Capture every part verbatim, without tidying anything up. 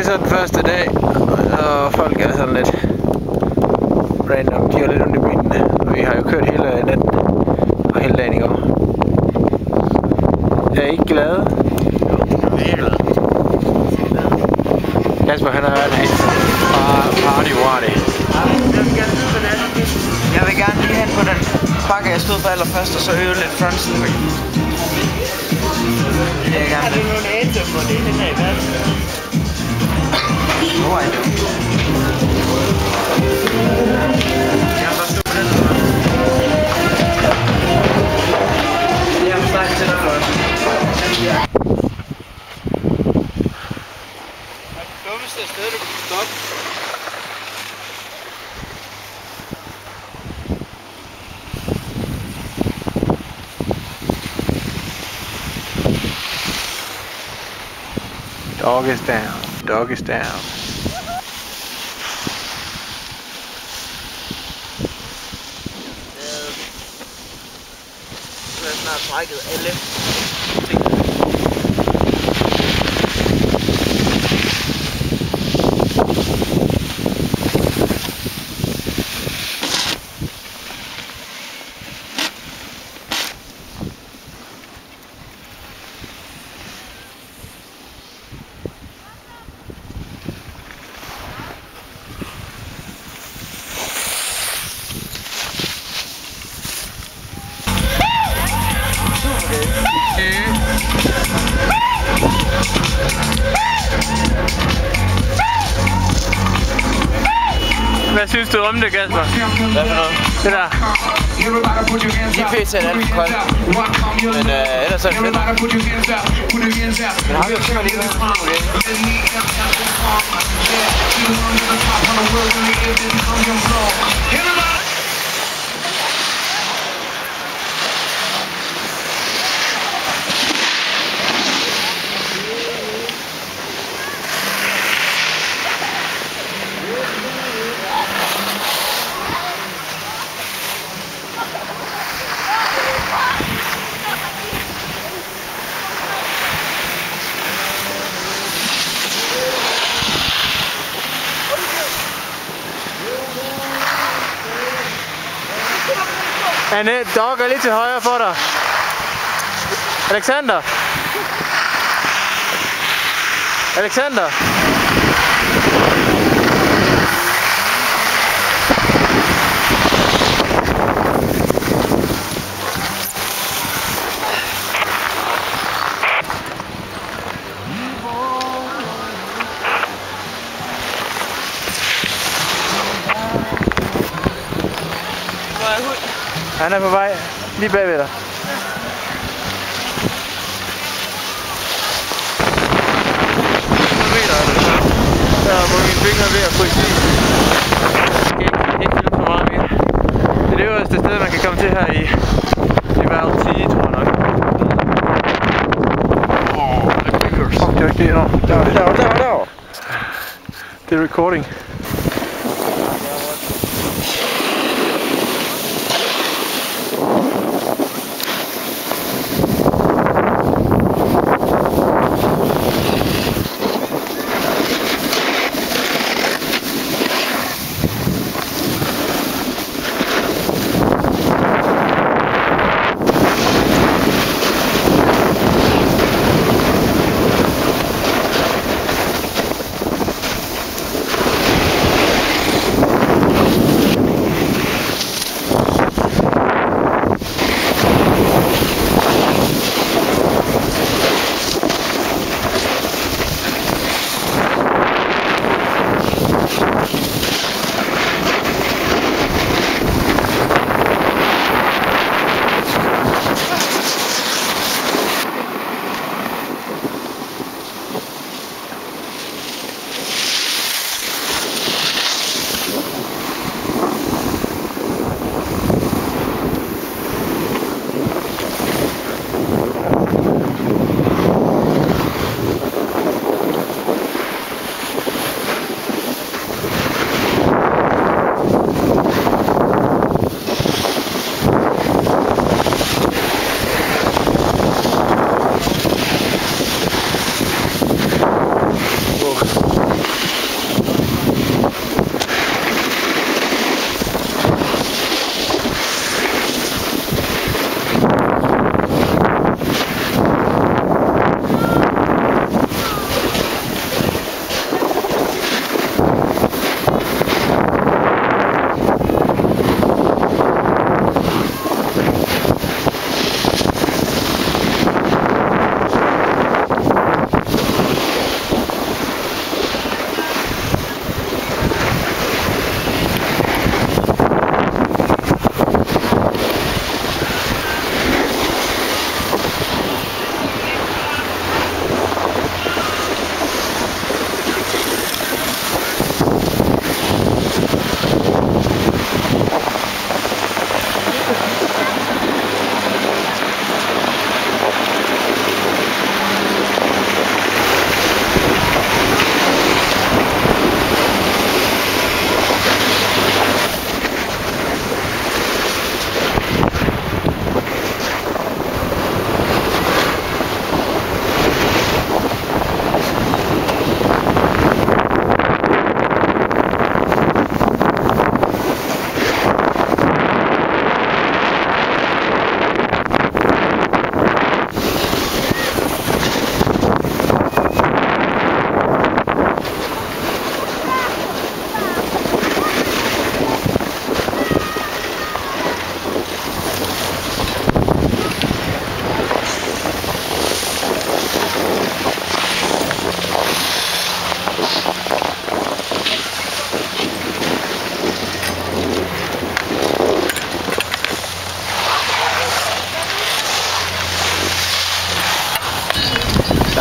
så den første dag, og folk er sådan lidt random, de har lidt ondt i benene, og vi har jo kørt hele natten og hele dagen i går. Jeg er ikke glad. Jeg er ikke glad. Kasper, han har været helt party party. Jeg vil gerne lige hen på den bakke, jeg stod på allerførst, og så øve lidt frontslipping. Det vil jeg gerne. Er det nogle æter på det henne af verden? Hvor er det? Jeg kan bare stå på den. Jeg har snakket til dig, Lars. Det dummeste sted, du kunne stoppe. Dog is down. Dog is down. Du har snart trækket alle. Hvad synes du om det, Kasper? Hvad for noget? Det der. I P T er alt for koldt. Men øh, ellers er det fedt. Men har vi jo tænkt lige noget? Anne, dog er lidt til højre for dig. Alexander. Alexander. Han er på vej lige bagved dig. Der er på mine fingre ved at fryse i. Jeg skal ikke filme for meget mere. Det er det øverste sted, man kan komme til her i, i Val Thorens, tror jeg nok. Åh, det er ikke det. Der, der, der, der. Det er recording.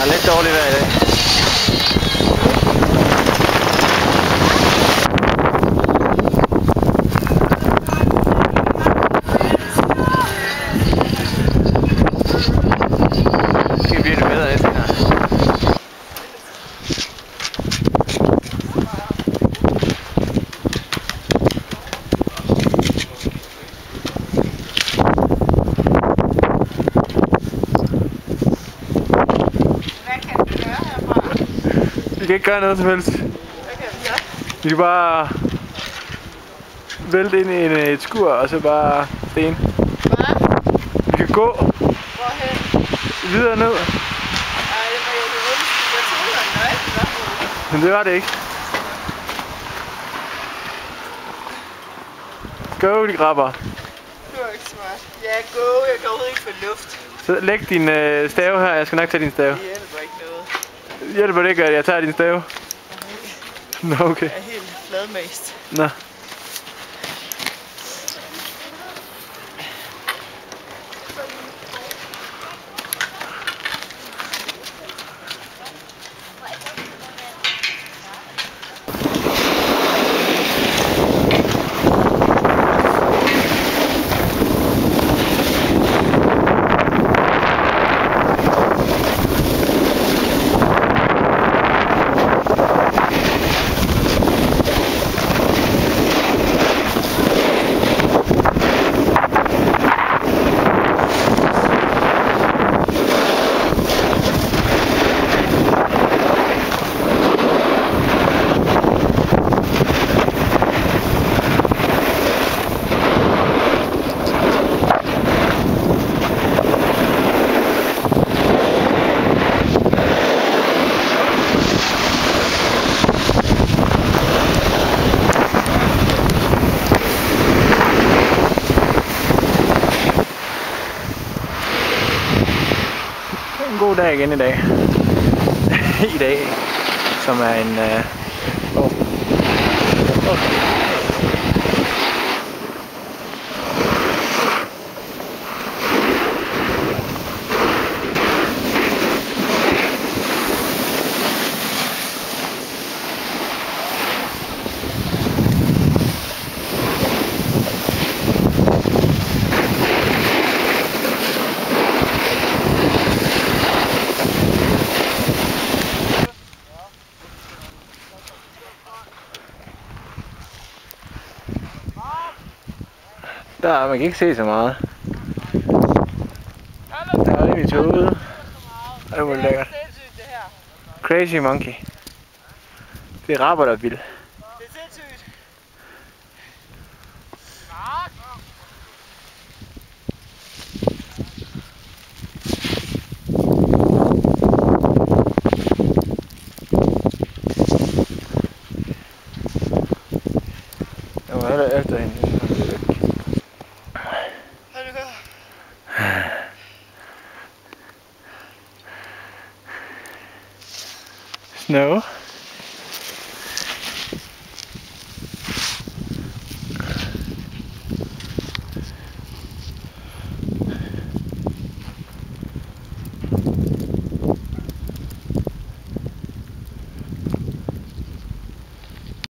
lidt dårligt vejr i dag. Det bliver det bedre næste gang. Vi kan ikke gøre noget som helst. Hvad kan vi gøre? Vi kan bare vælte ind i en, et skur og så bare sten. Hvad? Vi kan gå Hvorhen? videre ned. Ej, det var jo det vundet. Jeg troede, at nej, det var vundet. Men det var det ikke. Go, de grabber. Det var ikke smart. Ja, go. Jeg kan overhovedet ikke få luft. Så læg din øh, stave her. Jeg skal nok tage din stave. Det hjælper ikke noget. Hjælper det ikke, at jeg tager din stave? Nå, okay. Jeg er helt fladmast. Nå. En god dag igen i dag. I dag, som er en... Øh... Oh. Oh. Der, man kan ikke se så meget. Der er rimelig tåget. Det var lækkert. Crazy monkey. Det er rapper, der er vildt. Det er sindssygt. Jeg var heller efter hende.